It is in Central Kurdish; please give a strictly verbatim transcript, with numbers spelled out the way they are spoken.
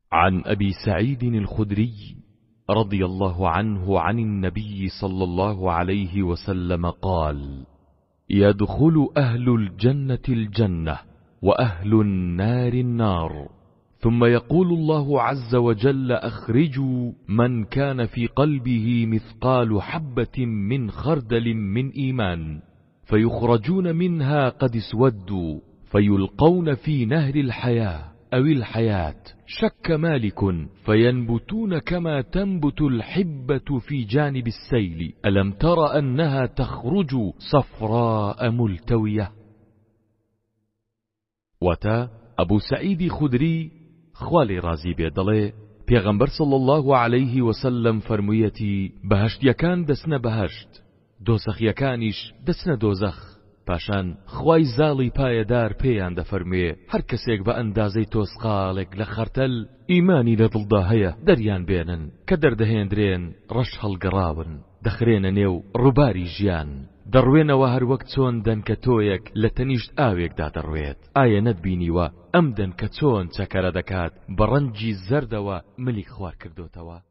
عن أبي سعيد الخدري رضي الله عنه عن النبي صلى الله عليه وسلم قال: يدخل أهل الجنة الجنة وأهل النار النار، ثم يقول الله عز وجل: أخرجوا من كان في قلبه مثقال حبة من خردل من إيمان، فيخرجون منها قد اسودوا، فيلقون في نهر الحياة أو الحياة، شك مالك، فينبتون كما تنبت الحبة في جانب السيل، ألم تر أنها تخرج صفراء ملتوية. وتا أبو سعيد خدري خوالي رازي بيدلي پیغمبر صلى الله عليه وسلم فرمويتي: بهشت يكان دسنا بهشت، دۆزەخ یەکانیش دەچنە دۆزەخ. پاشان خوای زاڵی پایەدار پێیان دەفەرموێ: هەر کەسێک بە ئەندازەی تۆسقاڵێک لە خەرتەل ئیمانی لە دڵدا هەیە دەریان بێنن، کە دەردەهێنرێن ڕەش هەڵگەڕاون، دەخرێنە نێو ڕووباری ژیان، دەڕوێنەوە هەر وەک چۆن دەنکە تۆیەک لە تەنیشت ئاوێکدا دەڕوێت. ئایا نەتبینیوە ئەم دەنکە چۆن چەکەرە دەکات بە ڕەنجی زەردەوە ملی خوار کردوتەوە؟